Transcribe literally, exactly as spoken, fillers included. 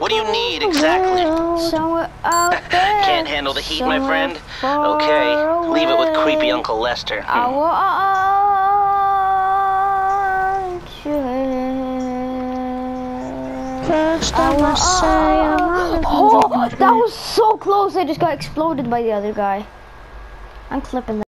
What do you need exactly? Somewhere out there. Can't handle the heat, my friend? Okay, leave it with creepy Uncle Lester. I Hmm. want you. First I must say I'm Oh, that was so close. I just got exploded by the other guy. I'm clipping that.